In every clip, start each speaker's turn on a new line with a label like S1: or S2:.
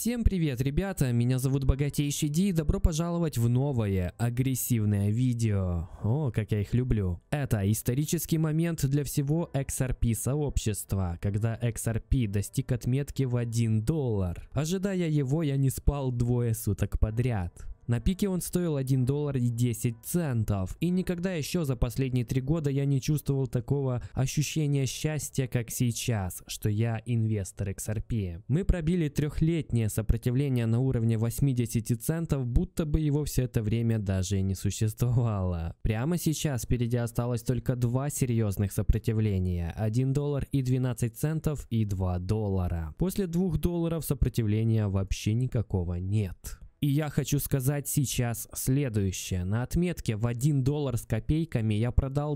S1: Всем привет, ребята, меня зовут Богатейший Ди, и добро пожаловать в новое агрессивное видео. О, как я их люблю. Это исторический момент для всего XRP сообщества, когда XRP достиг отметки в $1. Ожидая его, я не спал 2 суток подряд. На пике он стоил $1.10, и никогда еще за последние 3 года я не чувствовал такого ощущения счастья, как сейчас, что я инвестор XRP. Мы пробили 3-летнее сопротивление на уровне 80 центов, будто бы его все это время даже и не существовало. Прямо сейчас впереди осталось только 2 серьезных сопротивления: $1.12 и $2. После $2 сопротивления вообще никакого нет. И я хочу сказать сейчас следующее. На отметке в $1 с копейками я продал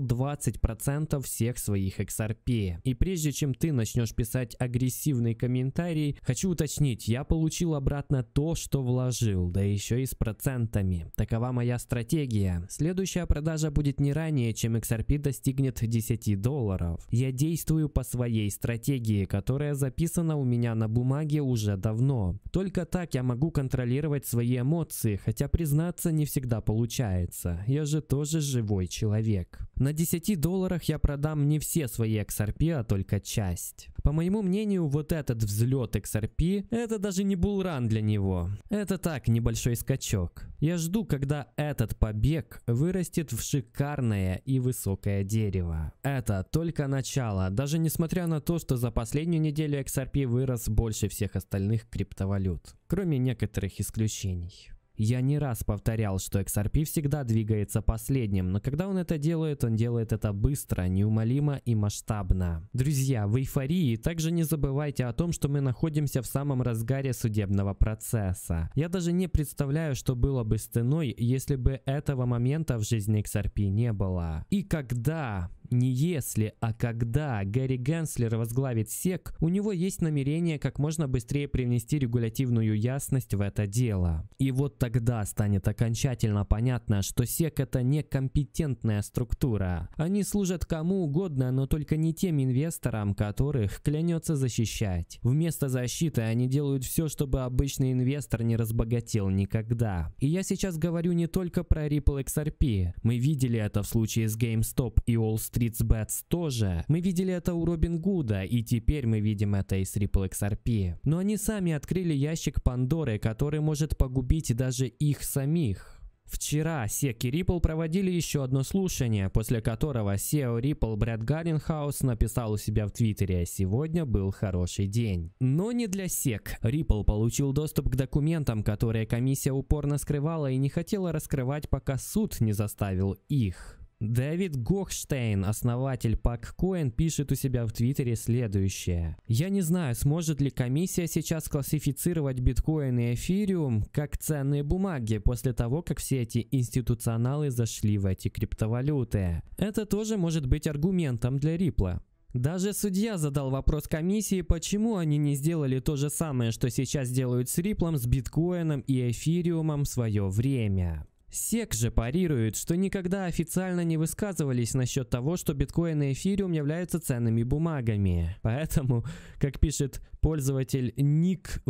S1: 20% всех своих XRP. И прежде чем ты начнешь писать агрессивный комментарий, хочу уточнить, я получил обратно то, что вложил, да еще и с процентами. Такова моя стратегия. Следующая продажа будет не ранее, чем XRP достигнет $10. Я действую по своей стратегии, которая записана у меня на бумаге уже давно. Только так я могу контролировать свои эмоции, хотя, признаться, не всегда получается. Я же тоже живой человек. На $10 я продам не все свои XRP, а только часть. По моему мнению, вот этот взлет XRP, это даже не булран для него. Это так, небольшой скачок. Я жду, когда этот побег вырастет в шикарное и высокое дерево. Это только начало, даже несмотря на то, что за последнюю неделю XRP вырос больше всех остальных криптовалют, кроме некоторых исключений. Я не раз повторял, что XRP всегда двигается последним, но когда он делает это быстро, неумолимо и масштабно. Друзья, в эйфории также не забывайте о том, что мы находимся в самом разгаре судебного процесса. Я даже не представляю, что было бы с ценой, если бы этого момента в жизни XRP не было. И когда... Не если, а когда Гэри Генслер возглавит SEC, у него есть намерение как можно быстрее привнести регулятивную ясность в это дело. И вот тогда станет окончательно понятно, что SEC это не компетентная структура. Они служат кому угодно, но только не тем инвесторам, которых клянется защищать. Вместо защиты они делают все, чтобы обычный инвестор не разбогател никогда. И я сейчас говорю не только про Ripple XRP. Мы видели это в случае с GameStop и Wall Street Bets тоже. Мы видели это у Robinhood, и теперь мы видим это и с Ripple XRP. Но они сами открыли ящик Пандоры, который может погубить даже их самих. Вчера SEC и Ripple проводили еще одно слушание, после которого CEO Ripple Брэд Гарринхаус написал у себя в Твиттере: «Сегодня был хороший день». Но не для SEC. Ripple получил доступ к документам, которые комиссия упорно скрывала и не хотела раскрывать, пока суд не заставил их. Дэвид Гохштейн, основатель Paccoin, пишет у себя в Твиттере следующее. «Я не знаю, сможет ли комиссия сейчас классифицировать биткоин и эфириум как ценные бумаги после того, как все эти институционалы зашли в эти криптовалюты. Это тоже может быть аргументом для Ripple». Даже судья задал вопрос комиссии, почему они не сделали то же самое, что сейчас делают с Ripple, с биткоином и эфириумом в свое время. SEC же парирует, что никогда официально не высказывались насчет того, что биткоин и эфириум являются ценными бумагами. Поэтому, как пишет пользователь Ник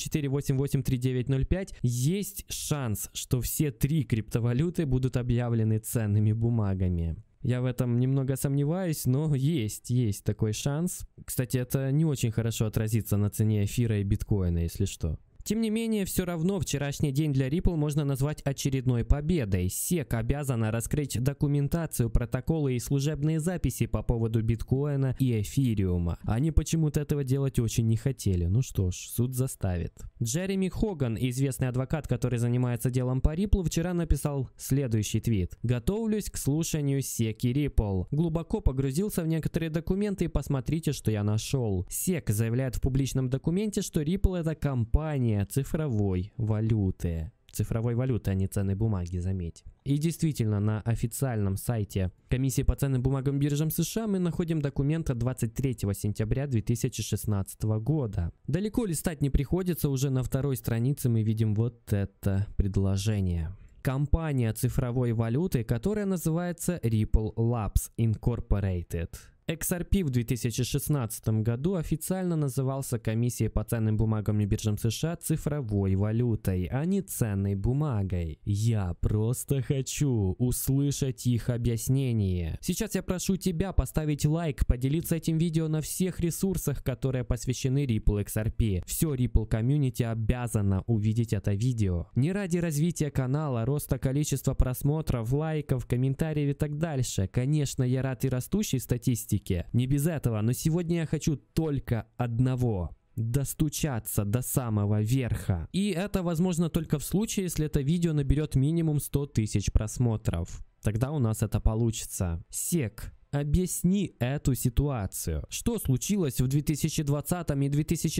S1: 84883905, есть шанс, что все 3 криптовалюты будут объявлены ценными бумагами. Я в этом немного сомневаюсь, но есть такой шанс. Кстати, это не очень хорошо отразится на цене эфира и биткоина, если что. Тем не менее, все равно вчерашний день для Ripple можно назвать очередной победой. SEC обязана раскрыть документацию, протоколы и служебные записи по поводу биткоина и эфириума. Они почему-то этого делать очень не хотели. Ну что ж, суд заставит. Джереми Хоган, известный адвокат, который занимается делом по Ripple, вчера написал следующий твит. «Готовлюсь к слушанию SEC и Ripple. Глубоко погрузился в некоторые документы и посмотрите, что я нашел. SEC заявляет в публичном документе, что Ripple это компания цифровой валюты». Цифровой валюты, а не ценной бумаги, заметь. И действительно, на официальном сайте комиссии по ценным бумагам биржам США мы находим документ от 23 сентября 2016 года. Далеко листать не приходится, уже на 2-й странице мы видим вот это предложение. Компания цифровой валюты, которая называется Ripple Labs Incorporated. XRP в 2016 году официально назывался Комиссией по ценным бумагам и биржам США цифровой валютой, а не ценной бумагой. Я просто хочу услышать их объяснение. Сейчас я прошу тебя поставить лайк, поделиться этим видео на всех ресурсах, которые посвящены Ripple XRP. Все Ripple комьюнити обязано увидеть это видео. Не ради развития канала, роста количества просмотров, лайков, комментариев и так дальше. Конечно, я рад и растущей статистике. Не без этого, но сегодня я хочу только одного. Достучаться до самого верха. И это возможно только в случае, если это видео наберет минимум 100 тысяч просмотров. Тогда у нас это получится. Сек, объясни эту ситуацию. Что случилось в 2020 и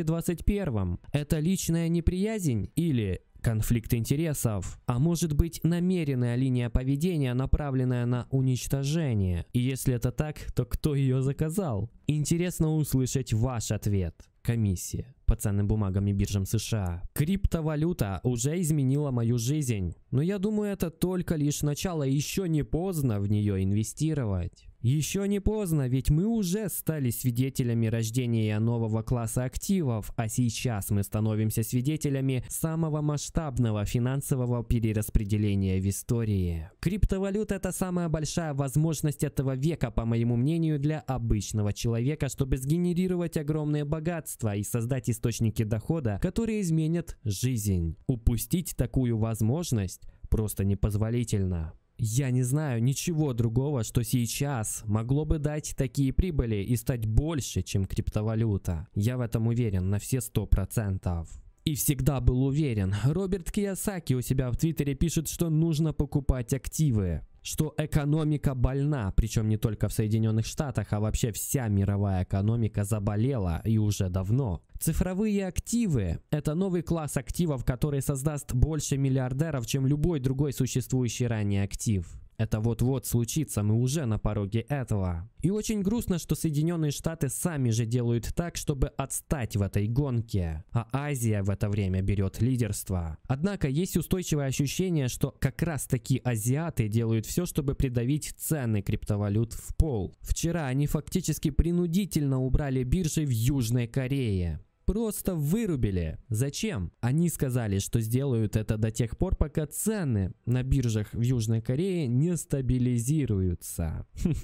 S1: 2021? Это личная неприязнь или конфликт интересов? А может быть, намеренная линия поведения, направленная на уничтожение? И если это так, то кто ее заказал? Интересно услышать ваш ответ. Комиссия по ценным бумагам и биржам США. Криптовалюта уже изменила мою жизнь. Но я думаю, это только лишь начало. Еще не поздно в нее инвестировать. Еще не поздно, ведь мы уже стали свидетелями рождения нового класса активов, а сейчас мы становимся свидетелями самого масштабного финансового перераспределения в истории. Криптовалюта — это самая большая возможность этого века, по моему мнению, для обычного человека, чтобы сгенерировать огромные богатства и создать источники дохода, которые изменят жизнь. Упустить такую возможность просто непозволительно. Я не знаю ничего другого, что сейчас могло бы дать такие прибыли и стать больше, чем криптовалюта. Я в этом уверен на все 100%. И всегда был уверен. Роберт Кийосаки у себя в Твиттере пишет, что нужно покупать активы. Что экономика больна, причем не только в Соединенных Штатах, а вообще вся мировая экономика заболела и уже давно. Цифровые активы – это новый класс активов, который создаст больше миллиардеров, чем любой другой существующий ранее актив. Это вот-вот случится, мы уже на пороге этого. И очень грустно, что Соединенные Штаты сами же делают так, чтобы отстать в этой гонке. А Азия в это время берет лидерство. Однако есть устойчивое ощущение, что как раз таки азиаты делают все, чтобы придавить цены криптовалют в пол. Вчера они фактически принудительно убрали биржи в Южной Корее. Просто вырубили. Зачем? Они сказали, что сделают это до тех пор, пока цены на биржах в Южной Корее не стабилизируются.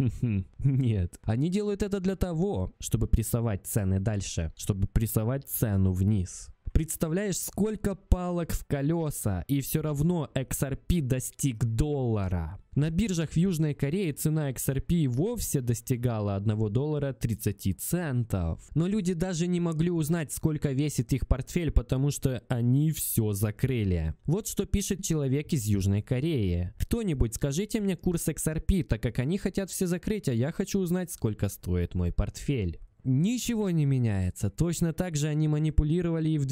S1: Нет. Они делают это для того, чтобы прессовать цены дальше, чтобы прессовать цену вниз. Представляешь, сколько палок в колеса, и все равно XRP достиг $1. На биржах в Южной Корее цена XRP вовсе достигала $1 30 центов. Но люди даже не могли узнать, сколько весит их портфель, потому что они все закрыли. Вот что пишет человек из Южной Кореи. Кто-нибудь скажите мне курс XRP, так как они хотят все закрыть, а я хочу узнать, сколько стоит мой портфель. Ничего не меняется. Точно так же они манипулировали и в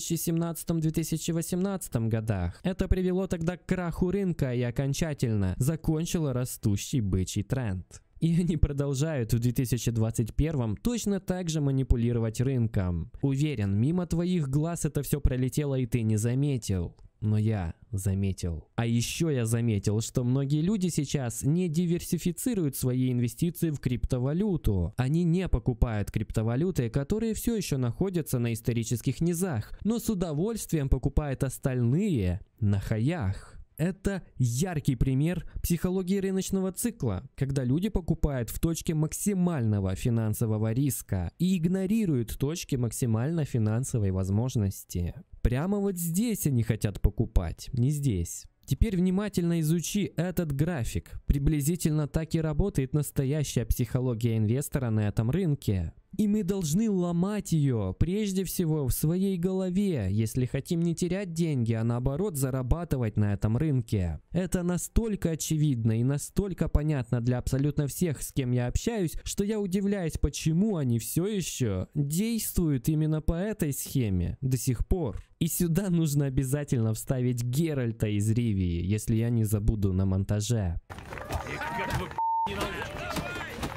S1: 2017-2018 годах. Это привело тогда к краху рынка и окончательно закончило растущий бычий тренд. И они продолжают в 2021 точно так же манипулировать рынком. Уверен, мимо твоих глаз это все пролетело и ты не заметил. Но я заметил. А еще я заметил, что многие люди сейчас не диверсифицируют свои инвестиции в криптовалюту. Они не покупают криптовалюты, которые все еще находятся на исторических низах, но с удовольствием покупают остальные на хаях. Это яркий пример психологии рыночного цикла, когда люди покупают в точке максимального финансового риска и игнорируют точки максимально финансовой возможности. Прямо вот здесь они хотят покупать, не здесь. Теперь внимательно изучи этот график. Приблизительно так и работает настоящая психология инвестора на этом рынке. И мы должны ломать ее, прежде всего, в своей голове, если хотим не терять деньги, а наоборот зарабатывать на этом рынке. Это настолько очевидно и настолько понятно для абсолютно всех, с кем я общаюсь, что я удивляюсь, почему они все еще действуют именно по этой схеме до сих пор. И сюда нужно обязательно вставить Геральта из Ривии, если я не забуду на монтаже.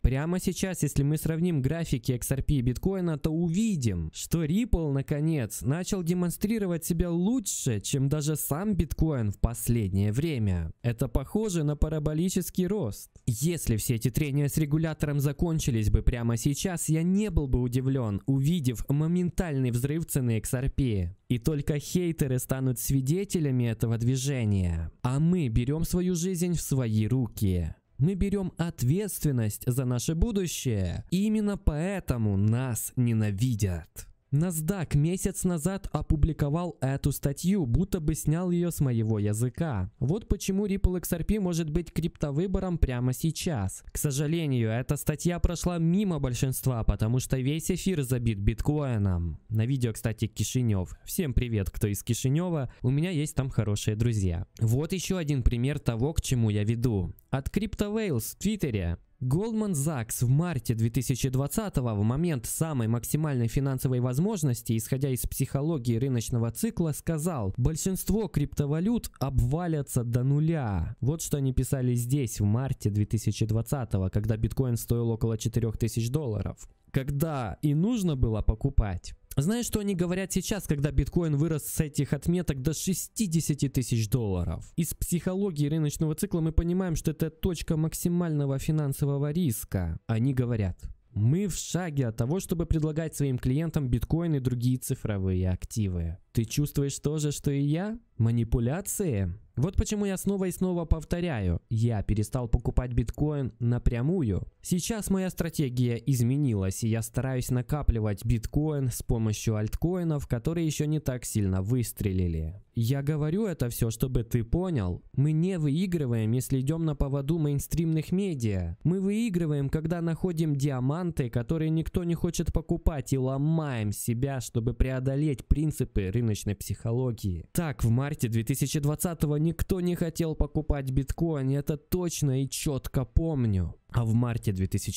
S1: Прямо сейчас, если мы сравним графики XRP и биткоина, то увидим, что Ripple наконец начал демонстрировать себя лучше, чем даже сам биткоин в последнее время. Это похоже на параболический рост. Если все эти трения с регулятором закончились бы прямо сейчас, я не был бы удивлен, увидев моментальный взрыв цены XRP. И только хейтеры станут свидетелями этого движения. А мы берем свою жизнь в свои руки. Мы берем ответственность за наше будущее. И именно поэтому нас ненавидят. NASDAQ месяц назад опубликовал эту статью, будто бы снял ее с моего языка. Вот почему Ripple XRP может быть криптовыбором прямо сейчас. К сожалению, эта статья прошла мимо большинства, потому что весь эфир забит биткоином. На видео, кстати, Кишинев. Всем привет, кто из Кишинева. У меня есть там хорошие друзья. Вот еще один пример того, к чему я веду. От CryptoWhales в Твиттере. Goldman Sachs в марте 2020 в момент самой максимальной финансовой возможности, исходя из психологии рыночного цикла, сказал: большинство криптовалют обвалятся до нуля. Вот что они писали здесь в марте 2020, когда биткоин стоил около $4000. Когда и нужно было покупать. Знаешь, что они говорят сейчас, когда биткоин вырос с этих отметок до $60 тысяч? Из психологии рыночного цикла мы понимаем, что это точка максимального финансового риска. Они говорят: мы в шаге от того, чтобы предлагать своим клиентам биткоин и другие цифровые активы. Ты чувствуешь то же, что и я? Манипуляции? Вот почему я снова и снова повторяю, я перестал покупать биткоин напрямую. Сейчас моя стратегия изменилась, и я стараюсь накапливать биткоин с помощью альткоинов, которые еще не так сильно выстрелили. Я говорю это все, чтобы ты понял, мы не выигрываем, если идем на поводу мейнстримных медиа. Мы выигрываем, когда находим диаманты, которые никто не хочет покупать, и ломаем себя, чтобы преодолеть принципы рыночной психологии. Так, в марте 2020-го никто не хотел покупать биткоин, это точно и четко помню. А в марте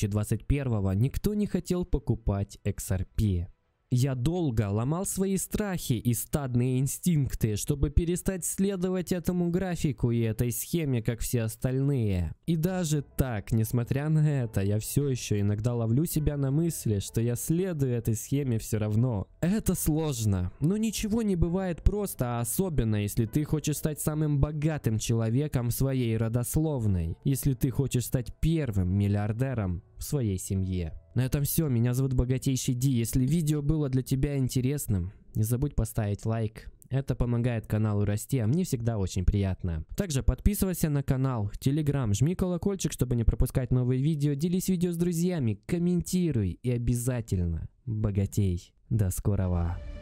S1: 2021-го никто не хотел покупать XRP. Я долго ломал свои страхи и стадные инстинкты, чтобы перестать следовать этому графику и этой схеме, как все остальные. И даже так, несмотря на это, я все еще иногда ловлю себя на мысли, что я следую этой схеме все равно. Это сложно, но ничего не бывает просто, а особенно если ты хочешь стать самым богатым человеком в своей родословной, если ты хочешь стать первым миллиардером в своей семье. На этом все. Меня зовут Богатейший Ди. Если видео было для тебя интересным, не забудь поставить лайк. Это помогает каналу расти, а мне всегда очень приятно. Также подписывайся на канал, Telegram, жми колокольчик, чтобы не пропускать новые видео, делись видео с друзьями, комментируй и обязательно богатей. До скорого.